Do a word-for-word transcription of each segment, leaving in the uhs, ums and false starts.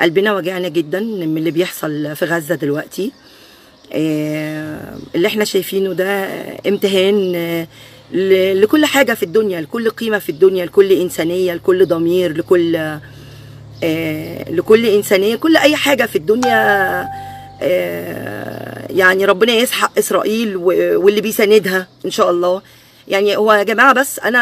قلبنا وجعنا جدا من اللي بيحصل في غزة دلوقتي. اللي احنا شايفينه ده امتهان لكل حاجة في الدنيا، لكل قيمة في الدنيا، لكل إنسانية، لكل ضمير، لكل لكل إنسانية، كل أي حاجة في الدنيا. يعني ربنا يسحق إسرائيل واللي بيساندها إن شاء الله. يعني هو يا جماعة بس أنا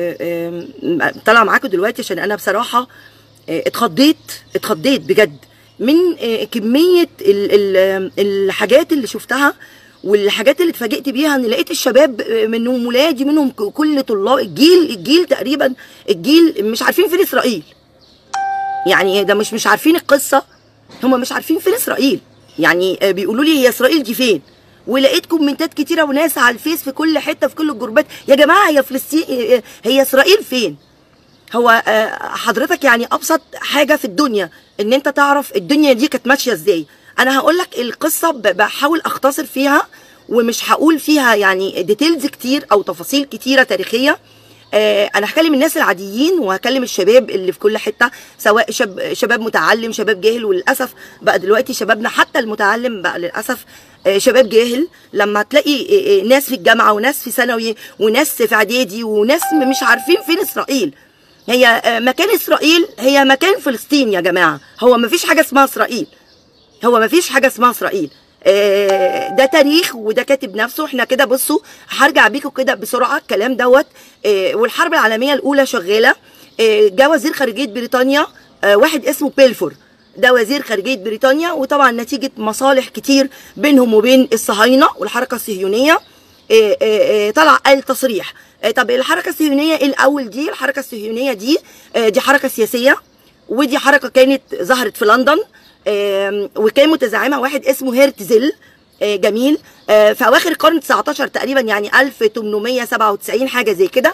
طالعة معاكم دلوقتي عشان أنا بصراحة اتخضيت اتخضيت بجد من كمية الحاجات اللي شفتها والحاجات اللي اتفاجئت بيها. ان لقيت الشباب منهم ولادي منهم كل طلاب الجيل الجيل تقريبا الجيل مش عارفين فين اسرائيل. يعني ده مش مش عارفين القصه، هم مش عارفين فين اسرائيل. يعني بيقولوا لي هي اسرائيل دي فين؟ ولقيت كومنتات كتيره وناس على الفيس في كل حته في كل الجروبات، يا جماعه هي فلسطين، هي اسرائيل فين؟ هو حضرتك يعني ابسط حاجه في الدنيا ان انت تعرف الدنيا دي كانت ماشيه ازاي. انا هقول لك القصه بحاول اختصر فيها ومش هقول فيها يعني ديتيلز كتير او تفاصيل كتيره تاريخيه. انا هكلم الناس العاديين وهكلم الشباب اللي في كل حته، سواء شاب شباب متعلم شباب جاهل. وللاسف بقى دلوقتي شبابنا حتى المتعلم بقى للاسف شباب جاهل. لما تلاقي ناس في الجامعه وناس في ثانوي وناس في اعدادي وناس مش عارفين فين اسرائيل. هي مكان اسرائيل هي مكان فلسطين يا جماعه. هو ما فيش حاجه اسمها اسرائيل، هو ما فيش حاجه اسمها اسرائيل. ده تاريخ وده كاتب نفسه. احنا كده بصوا هرجع بيكم كده بسرعه الكلام دوت. والحرب العالميه الاولى شغاله. جه وزير خارجيه بريطانيا واحد اسمه بيلفور، ده وزير خارجيه بريطانيا. وطبعا نتيجه مصالح كتير بينهم وبين الصهاينه والحركه الصهيونيه طلع قال تصريح. طب الحركه الصهيونيه ايه الاول؟ دي الحركه الصهيونيه دي دي حركه سياسيه، ودي حركه كانت ظهرت في لندن وكان متزعمها واحد اسمه هرتزل. جميل. في اواخر القرن التاسع عشر تقريبا، يعني ألف وثمانمائة وسبعة وتسعين حاجه زي كده،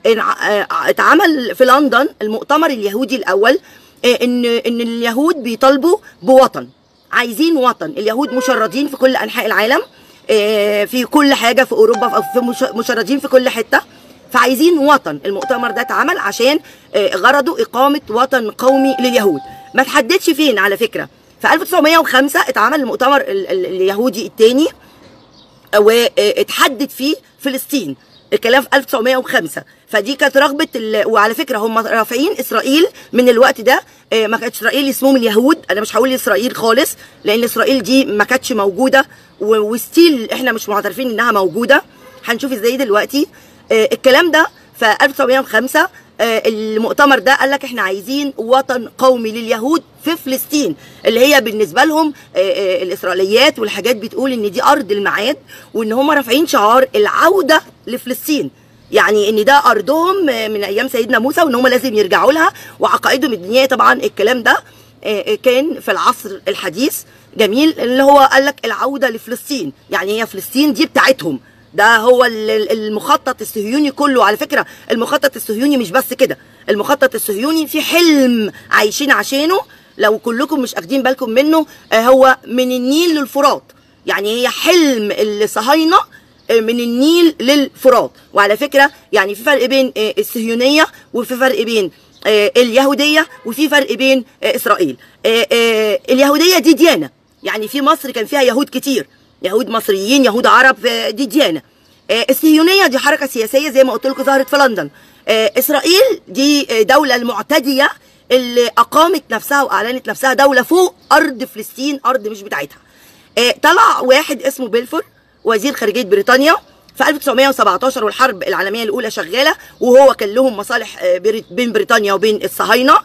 اتعمل في لندن المؤتمر اليهودي الاول. ان ان اليهود بيطالبوا بوطن، عايزين وطن. اليهود مشردين في كل انحاء العالم، في كل حاجه في اوروبا، في مشردين في كل حته، فعايزين وطن. المؤتمر ده اتعمل عشان غرضه اقامه وطن قومي لليهود. ما تحددش فين على فكره. في ألف وتسعمائة وخمسة اتعمل المؤتمر اليهودي الثاني واتحدد فيه فلسطين. الكلام في ألف وتسعمائة وخمسة. فدي كانت رغبه ال... وعلى فكره هم رافعين اسرائيل من الوقت ده. ما كانتش اسرائيل اسمهم اليهود، انا مش هقول اسرائيل خالص لان اسرائيل دي ما كانتش موجوده وستيل احنا مش معترفين انها موجوده. هنشوف ازاي دلوقتي. الكلام ده في ألف وتسعمائة وخمسة. المؤتمر ده قال لك احنا عايزين وطن قومي لليهود في فلسطين، اللي هي بالنسبه لهم الاسرائيليات والحاجات بتقول ان دي ارض الميعاد، وان هم رافعين شعار العوده لفلسطين، يعني ان ده ارضهم من ايام سيدنا موسى وان هم لازم يرجعوا لها وعقائدهم الدينيه. طبعا الكلام ده كان في العصر الحديث. جميل. اللي هو قال لك العوده لفلسطين، يعني هي فلسطين دي بتاعتهم. ده هو المخطط الصهيوني كله. على فكره المخطط الصهيوني مش بس كده، المخطط الصهيوني في حلم عايشين عشانه لو كلكم مش اخدين بالكم منه. هو من النيل للفرات، يعني هي حلم الصهاينه من النيل للفرات. وعلى فكره يعني في فرق بين الصهيونيه وفي فرق بين اليهوديه وفي فرق بين اسرائيل. اليهوديه دي ديانه، يعني في مصر كان فيها يهود كتير، يهود مصريين يهود عرب، دي ديانه. الصهيونيه دي حركه سياسيه زي ما قلت لكم ظهرت في لندن. اسرائيل دي دوله المعتديه اللي اقامت نفسها واعلنت نفسها دوله فوق ارض فلسطين، ارض مش بتاعتها. طلع واحد اسمه بيلفور وزير خارجيه بريطانيا في ألف وتسعمائة وسبعة عشر والحرب العالميه الاولى شغاله، وهو كان لهم مصالح بين بريطانيا وبين الصهاينه،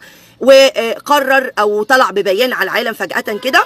وقرر او طلع ببيان على العالم فجأة كده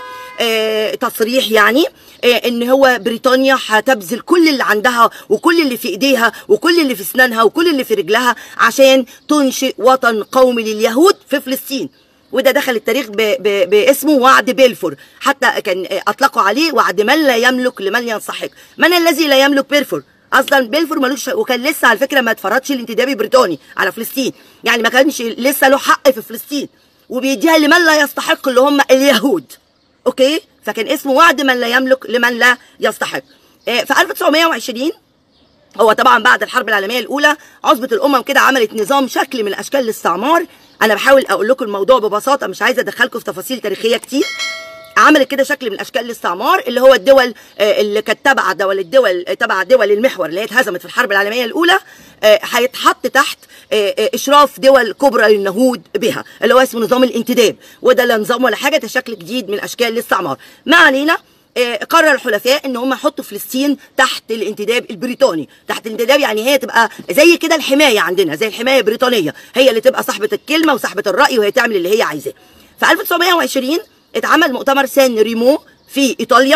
تصريح يعني ان هو بريطانيا هتبذل كل اللي عندها وكل اللي في ايديها وكل اللي في اسنانها وكل اللي في رجلها عشان تنشئ وطن قومي لليهود في فلسطين. وده دخل التاريخ ب ب باسمه وعد بيلفور، حتى كان اطلقوا عليه وعد من لا يملك لمن ينسحق. من الذي لا يملك بيلفور؟ اصلا بيلفور ملوش، وكان لسه على فكره ما اتفرضش الانتدابي البريطاني على فلسطين، يعني ما كانش لسه له حق في فلسطين، وبيديها لمن لا يستحق اللي هم اليهود. اوكي، فكان اسمه وعد من لا يملك لمن لا يستحق. في ألف وتسعمائة وعشرين هو طبعا بعد الحرب العالميه الاولى عصبه الامم كده عملت نظام شكل من اشكال الاستعمار. انا بحاول اقول لكم الموضوع ببساطه، مش عايزه ادخلكم في تفاصيل تاريخيه كتير. عملت كده شكل من اشكال الاستعمار اللي هو الدول اللي كانت تبع دول الدول تبع دول المحور اللي هي اتهزمت في الحرب العالميه الاولى، هيتحط تحت اشراف دول كبرى للنهوض بها اللي هو اسمه نظام الانتداب، وده لا نظام ولا حاجه، ده شكل جديد من اشكال الاستعمار. ما علينا. قرر الحلفاء ان هم يحطوا فلسطين تحت الانتداب البريطاني. تحت الانتداب يعني هي تبقى زي كده الحمايه عندنا، زي الحمايه البريطانيه، هي اللي تبقى صاحبه الكلمه وصاحبه الراي وهي تعمل اللي هي عايزاه. في ألف وتسعمائة وعشرين اتعمل مؤتمر سان ريمو في ايطاليا،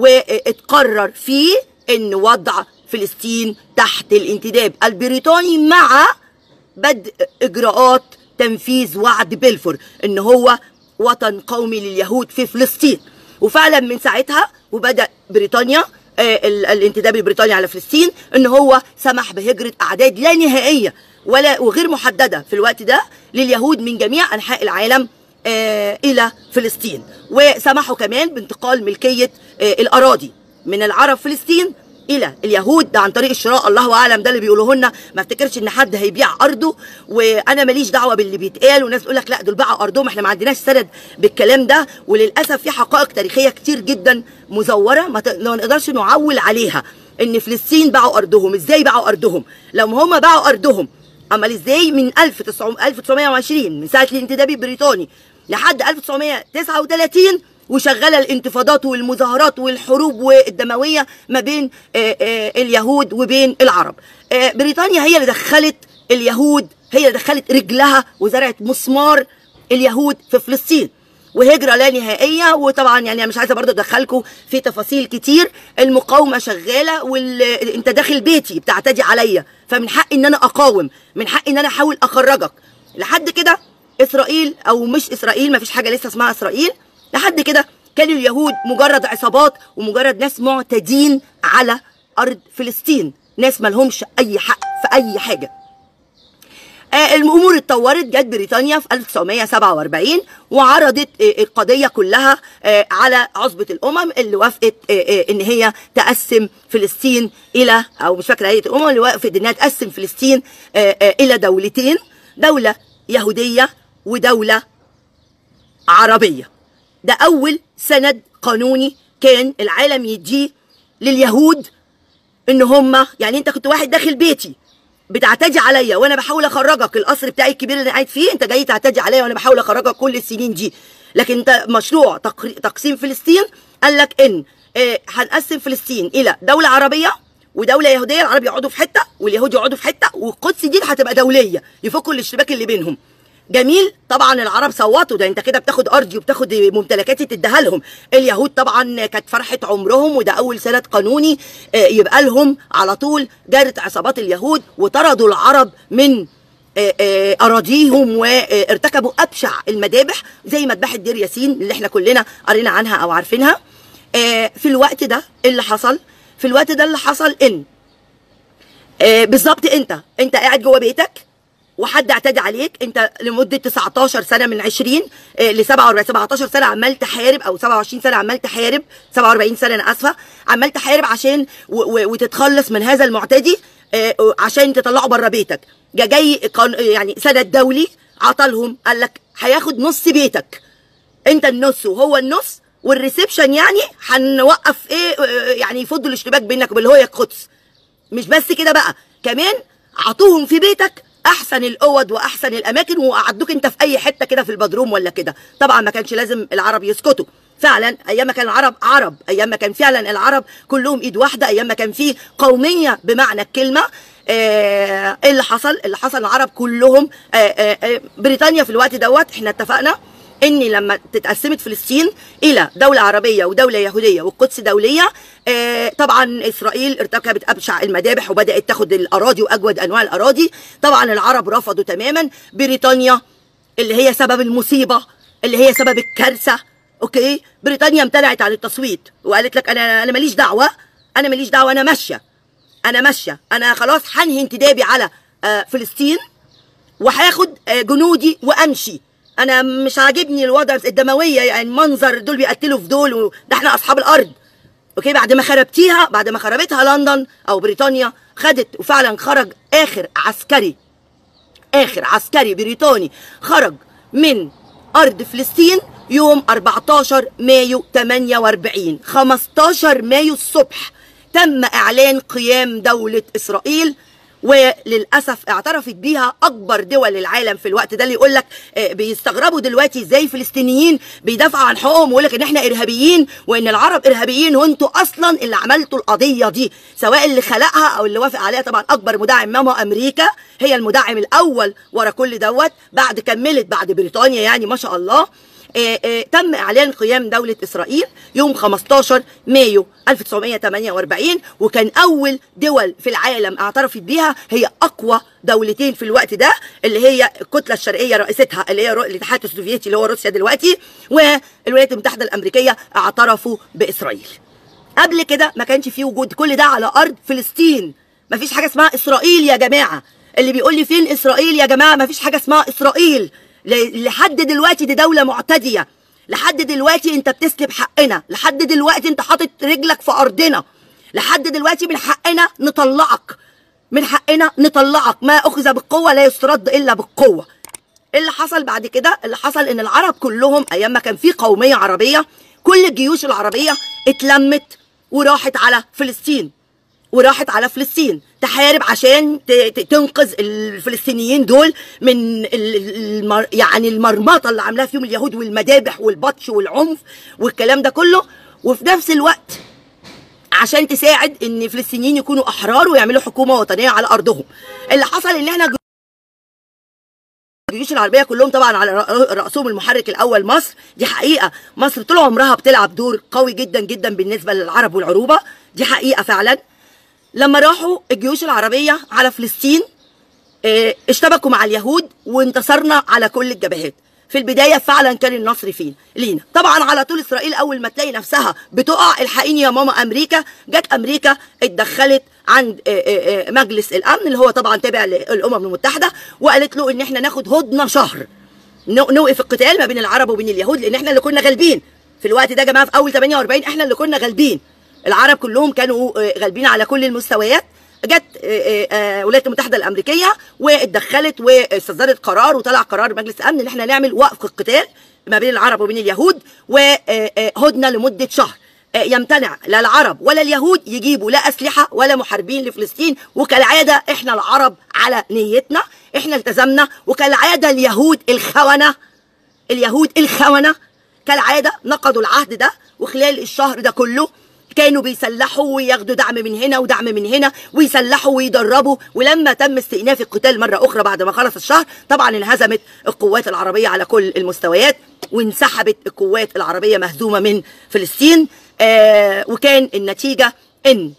واتقرر فيه ان وضع فلسطين تحت الانتداب البريطاني مع بدء اجراءات تنفيذ وعد بلفور ان هو وطن قومي لليهود في فلسطين. وفعلا من ساعتها وبدأ بريطانيا آه الانتداب البريطاني على فلسطين ان هو سمح بهجرة اعداد لا نهائية ولا وغير محددة في الوقت ده لليهود من جميع انحاء العالم آه الى فلسطين، وسمحوا كمان بانتقال ملكية آه الاراضي من العرب فلسطين الى اليهود، ده عن طريق الشراء، الله اعلم، ده اللي بيقولوه لنا. ما افتكرش ان حد هيبيع ارضه، وانا ماليش دعوه باللي بيتقال، وناس تقول لك لا دول باعوا ارضهم، احنا ما عندناش سند بالكلام ده. وللاسف في حقائق تاريخيه كتير جدا مزوره ما نقدرش نعول عليها ان فلسطين باعوا ارضهم. ازاي باعوا ارضهم؟ لو هم باعوا ارضهم امال ازاي من ألف وتسعمائة وعشرين من ساعه الانتداب البريطاني لحد ألف وتسعمائة وتسعة وثلاثين وشغاله الانتفاضات والمظاهرات والحروب والدمويه ما بين آآ آآ اليهود وبين العرب. بريطانيا هي اللي دخلت اليهود، هي اللي دخلت رجلها وزرعت مسمار اليهود في فلسطين، وهجره لا نهائيه. وطبعا يعني مش عايزه برضه ادخلكم في تفاصيل كتير، المقاومه شغاله، وانت داخل بيتي بتعتدي عليا، فمن حقي ان انا اقاوم، من حقي ان انا احاول اخرجك. لحد كده اسرائيل او مش اسرائيل، ما فيش حاجه لسه اسمها اسرائيل، لحد كده كانوا اليهود مجرد عصابات ومجرد ناس معتدين على ارض فلسطين، ناس مالهمش اي حق في اي حاجه. آه الامور اتطورت، جت بريطانيا في ألف وتسعمائة وسبعة وأربعين وعرضت آه القضيه كلها آه على عصبه الامم اللي وافقت آه آه ان هي تقسم فلسطين الى، او مش فاكره هيئه الامم اللي وافقت انها تقسم فلسطين آه آه الى دولتين، دوله يهوديه ودوله عربيه. ده أول سند قانوني كان العالم يديه لليهود، إن هم يعني أنت كنت واحد داخل بيتي بتعتدي عليا وأنا بحاول أخرجك، القصر بتاعي الكبير اللي أنا قاعد فيه أنت جاي تعتدي عليا وأنا بحاول أخرجك كل السنين دي، لكن أنت مشروع تقسيم فلسطين قال لك إن آه هنقسم فلسطين إلى دولة عربية ودولة يهودية، العرب يقعدوا في حتة واليهود يقعدوا في حتة، والقدس دي هتبقى دولية يفكوا الاشتباك اللي بينهم. جميل. طبعا العرب صوتوا، ده انت كده بتاخد ارضي وبتاخد ممتلكاتي تديها لهم. اليهود طبعا كانت فرحه عمرهم، وده اول سند قانوني يبقى لهم على طول. جارت عصابات اليهود وطردوا العرب من اراضيهم وارتكبوا ابشع المذابح زي مذبحه دير ياسين اللي احنا كلنا قرينا عنها او عارفينها. في الوقت ده اللي حصل في الوقت ده اللي حصل ان بالظبط انت انت قاعد جوه بيتك وحد اعتدى عليك، انت لمده تسعتاشر سنه من عشرين ل سبعتاشر سنه عمال تحارب، او سبعة وعشرين سنه عمال تحارب، سبعة وأربعين سنه انا اسفه، عمال تحارب عشان وتتخلص من هذا المعتدي عشان تطلعه بره بيتك. جا جاي يعني سند دولي عطلهم، قال لك هياخد نص بيتك، انت النص وهو النص، والريسبشن يعني هنوقف ايه يعني يفضوا الاشتباك بينك وبين هو القدس. مش بس كده بقى، كمان عطوهم في بيتك احسن الاوض واحسن الاماكن، وقعدوك انت في اي حته كده في البدروم ولا كده. طبعا ما كانش لازم العرب يسكتوا، فعلا ايام ما كان العرب عرب، ايام ما كان فعلا العرب كلهم ايد واحده، ايام ما كان في قوميه بمعنى الكلمه. آه اللي حصل اللي حصل العرب كلهم آه آه بريطانيا في الوقت دوت احنا اتفقنا ان لما تتقسمت فلسطين الى دوله عربيه ودوله يهوديه والقدس دوليه، آه طبعا اسرائيل ارتكبت ابشع المذابح وبدات تاخد الاراضي واجود انواع الاراضي. طبعا العرب رفضوا تماما. بريطانيا اللي هي سبب المصيبه، اللي هي سبب الكارثه، اوكي، بريطانيا امتنعت عن التصويت وقالت لك انا انا ماليش دعوه، انا ماليش دعوه، انا ماشيه انا ماشيه انا خلاص هنهي انتدابي على آه فلسطين وهاخد آه جنودي وامشي. انا مش عاجبني الوضع الدمويه، يعني منظر دول بيقتلوا في دول، وده احنا اصحاب الارض. اوكي، بعد ما خربتيها، بعد ما خربتها لندن او بريطانيا، خدت وفعلا خرج اخر عسكري اخر عسكري بريطاني خرج من ارض فلسطين يوم أربعتاشر مايو تمانية وأربعين. خمستاشر مايو الصبح تم اعلان قيام دولة اسرائيل، وللاسف اعترفت بيها اكبر دول العالم في الوقت ده. اللي يقول لك بيستغربوا دلوقتي ازاي فلسطينيين بيدافعوا عن حقوقهم ويقول لك ان احنا ارهابيين وان العرب ارهابيين، وانتوا اصلا اللي عملتوا القضيه دي، سواء اللي خلقها او اللي وافق عليها. طبعا اكبر مدعم ماما امريكا هي المدعم الاول ورا كل دوت، بعد كملت بعد بريطانيا يعني ما شاء الله. آه آه تم اعلان قيام دوله اسرائيل يوم خمستاشر مايو ألف وتسعمائة وثمانية وأربعين، وكان اول دول في العالم اعترفت بيها هي اقوى دولتين في الوقت ده، اللي هي الكتله الشرقيه رئيستها اللي هي الاتحاد السوفيتي اللي هو روسيا دلوقتي، والولايات المتحده الامريكيه اعترفوا باسرائيل. قبل كده ما كانش في وجود كل ده على ارض فلسطين، ما فيش حاجه اسمها اسرائيل يا جماعه. اللي بيقول لي فين اسرائيل يا جماعه، ما فيش حاجه اسمها اسرائيل. لحد دلوقتي دي دولة معتدية، لحد دلوقتي انت بتسلب حقنا، لحد دلوقتي انت حاطط رجلك في ارضنا، لحد دلوقتي من حقنا نطلعك، من حقنا نطلعك. ما اخذ بالقوة لا يسترد الا بالقوة. اللي حصل بعد كده، اللي حصل ان العرب كلهم ايام ما كان في قومية عربية، كل الجيوش العربية اتلمت وراحت على فلسطين، وراحت على فلسطين تحارب عشان تنقذ الفلسطينيين دول من المر يعني المرمطه اللي عاملاها فيهم اليهود والمذابح والبطش والعنف والكلام ده كله، وفي نفس الوقت عشان تساعد ان الفلسطينيين يكونوا احرار ويعملوا حكومه وطنيه على ارضهم. اللي حصل ان احنا الجيوش العربيه كلهم طبعا على راسهم المحرك الاول مصر. دي حقيقه، مصر طول عمرها بتلعب دور قوي جدا جدا بالنسبه للعرب والعروبه، دي حقيقه فعلا. لما راحوا الجيوش العربية على فلسطين اه اشتبكوا مع اليهود وانتصرنا على كل الجبهات. في البداية فعلا كان النصر فين لينا. طبعا على طول إسرائيل أول ما تلاقي نفسها بتقع، الحقيني يا ماما أمريكا. جت أمريكا اتدخلت عند اه اه مجلس الأمن اللي هو طبعا تابع للأمم المتحدة، وقالت له إن احنا ناخد هدنة شهر نوقف القتال ما بين العرب وبين اليهود، لأن احنا اللي كنا غالبين في الوقت ده يا جماعة. في أول ثمانية وأربعين احنا اللي كنا غالبين، العرب كلهم كانوا غالبين على كل المستويات. جت الولايات المتحده الامريكيه واتدخلت واستصدرت قرار، وطلع قرار مجلس الامن ان احنا نعمل وقف القتال ما بين العرب وبين اليهود، وهدنه لمده شهر. يمتنع لا العرب ولا اليهود يجيبوا لا اسلحه ولا محاربين لفلسطين، وكالعاده احنا العرب على نيتنا، احنا التزمنا، وكالعاده اليهود الخونه، اليهود الخونه كالعاده نقضوا العهد ده. وخلال الشهر ده كله كانوا بيسلحوا وياخدوا دعم من هنا ودعم من هنا ويسلحوا ويدربوا. ولما تم استئناف القتال مرة أخرى بعد ما خلص الشهر، طبعا انهزمت القوات العربية على كل المستويات، وانسحبت القوات العربية مهزومة من فلسطين. آه وكان النتيجة إن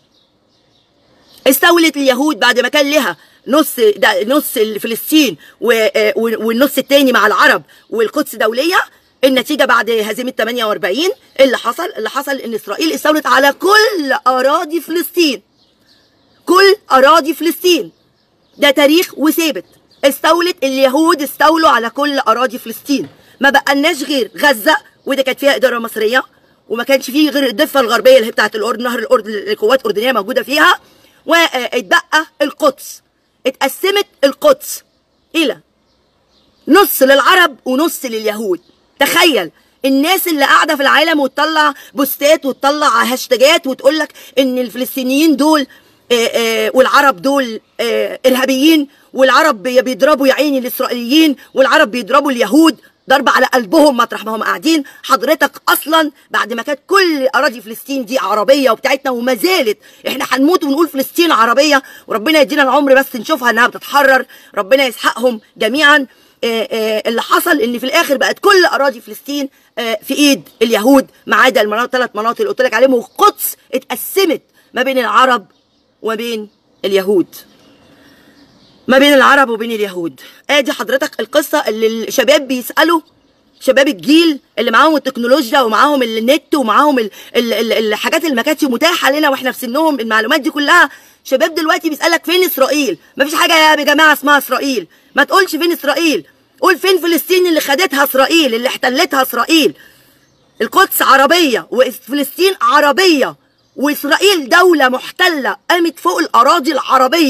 استولت اليهود بعد ما كان لها نص نص فلسطين والنص التاني مع العرب والقدس دولية. النتيجة بعد هزيمة ثمانية وأربعين اللي حصل اللي حصل ان اسرائيل استولت على كل اراضي فلسطين، كل اراضي فلسطين. ده تاريخ وثابت. استولت اليهود استولوا على كل اراضي فلسطين. ما بقالناش غير غزة، وده كانت فيها ادارة مصرية، وما كانش فيه غير الضفة الغربية اللي هي بتاعت الاردن، نهر الاردن القوات الاردنية موجودة فيها، واتبقى القدس. اتقسمت القدس الى نص للعرب ونص لليهود. تخيل الناس اللي قاعده في العالم وتطلع بوستات وتطلع هاشتاجات وتقول لك ان الفلسطينيين دول آآ آآ والعرب دول ارهابيين، والعرب بيضربوا يا عيني الاسرائيليين، والعرب بيضربوا اليهود ضرب على قلبهم مطرح ما هم قاعدين. حضرتك اصلا بعد ما كانت كل اراضي فلسطين دي عربيه وبتاعتنا وما زالت، احنا هنموت ونقول فلسطين عربيه، وربنا يدينا العمر بس نشوفها انها بتتحرر، ربنا يسحقهم جميعا. آآ آآ اللي حصل ان في الاخر بقت كل اراضي فلسطين في ايد اليهود ما عدا المناطق ثلاث مناطق اللي قلت لك عليهم، والقدس اتقسمت ما بين العرب وما بين اليهود، ما بين العرب وبين اليهود. ادي حضرتك القصه اللي الشباب بيسالوا، شباب الجيل اللي معاهم التكنولوجيا ومعاهم النت ومعاهم ال ال ال الحاجات اللي ما كانتش متاحه لنا واحنا في سنهم، المعلومات دي كلها. شباب دلوقتي بيسالك فين اسرائيل؟ ما فيش حاجه يا جماعه اسمها اسرائيل. ما تقولش فين اسرائيل، قول فين فلسطين اللي خدتها اسرائيل، اللي احتلتها اسرائيل. القدس عربيه وفلسطين عربيه، واسرائيل دوله محتله قامت فوق الاراضي العربيه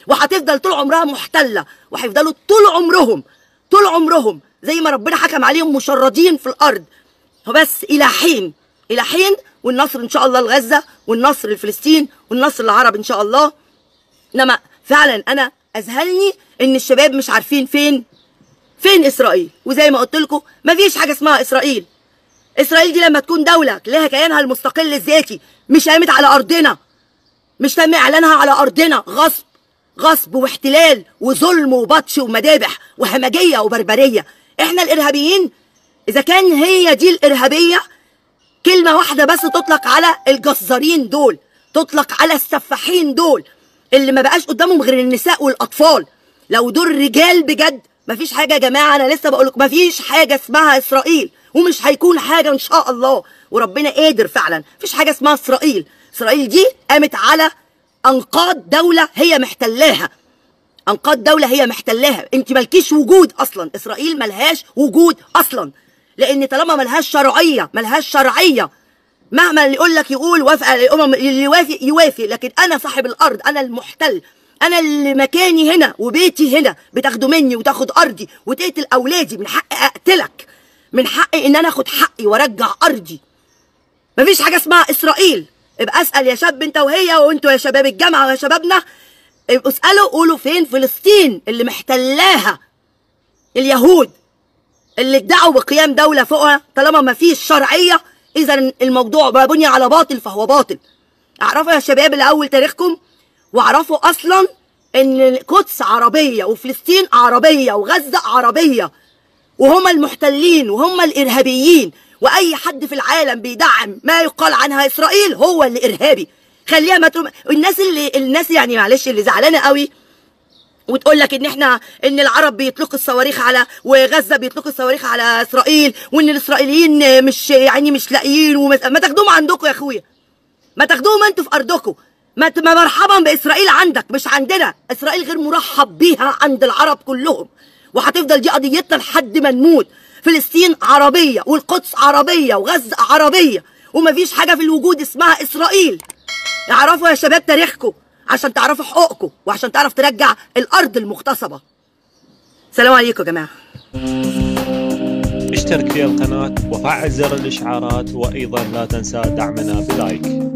وهتفضل طول عمرها محتله، وهيفضلوا طول عمرهم طول عمرهم زي ما ربنا حكم عليهم مشردين في الارض. فبس الى حين الى حين والنصر ان شاء الله لغزه، والنصر لفلسطين، والنصر للعرب ان شاء الله. انما فعلا انا اذهلني ان الشباب مش عارفين فين فين اسرائيل. وزي ما قلت لكم مفيش حاجه اسمها اسرائيل. اسرائيل دي لما تكون دوله لها كيانها المستقل الذاتي، مش قامت على ارضنا، مش تم اعلانها على ارضنا غصب غصب واحتلال وظلم وبطش ومذابح وهمجيه وبربريه. احنا الارهابيين اذا كان هي دي الارهابيه، كلمه واحده بس تطلق على الجزارين دول، تطلق على السفاحين دول اللي ما بقاش قدامهم غير النساء والاطفال. لو دول رجال بجد مفيش حاجه يا جماعه، انا لسه بقول لكم مفيش حاجه اسمها اسرائيل، ومش هيكون حاجه ان شاء الله، وربنا قادر فعلا. مفيش حاجه اسمها اسرائيل. اسرائيل دي قامت على انقاض دوله هي محتلاها، انقاض دوله هي محتلاها. انت مالكيش وجود اصلا، اسرائيل ملهاش وجود اصلا، لان طالما ملهاش شرعيه ملهاش شرعيه مهما اللي يقول لك يقول وافق الامم، اللي يوافق يوافق، لكن انا صاحب الارض، انا المحتل، انا اللي مكاني هنا وبيتي هنا، بتاخدوا مني وتاخد ارضي وتقتل اولادي، من حقي اقتلك، من حقي ان انا اخد حقي وارجع ارضي. مفيش حاجه اسمها اسرائيل. ابقى اسال يا شاب انت وهي، وانتوا يا شباب الجامعه ويا شبابنا، ابقوا اسالوا قولوا فين فلسطين اللي محتلاها اليهود اللي ادعوا بقيام دوله فوقها. طالما مفيش شرعيه اذا الموضوع ما بني على باطل فهو باطل. اعرفوا يا شباب الاول تاريخكم، واعرفوا اصلا ان القدس عربيه وفلسطين عربيه وغزه عربيه، وهم المحتلين وهم الارهابيين، واي حد في العالم بيدعم ما يقال عنها اسرائيل هو اللي ارهابي. خليها ما تقول الناس اللي الناس يعني معلش اللي زعلانه قوي وتقول لك ان احنا ان العرب بيطلقوا الصواريخ على وغزه بيطلقوا الصواريخ على اسرائيل، وان الاسرائيليين مش يعني مش لاقيين، وما تاخدوهم عندكم يا اخويا، ما تاخدوهم انتوا في ارضكم، ما مرحبا باسرائيل عندك مش عندنا. اسرائيل غير مرحب بيها عند العرب كلهم، وهتفضل دي قضيتنا لحد ما نموت. فلسطين عربيه والقدس عربيه وغزه عربيه، ومفيش حاجه في الوجود اسمها اسرائيل. اعرفوا يا شباب تاريخكم عشان تعرفوا حقوقكم، وعشان تعرف ترجع الارض المغتصبه. سلام عليكم يا جماعه. اشترك في القناه وفعل زر الاشعارات، وايضا لا تنسى دعمنا بلايك.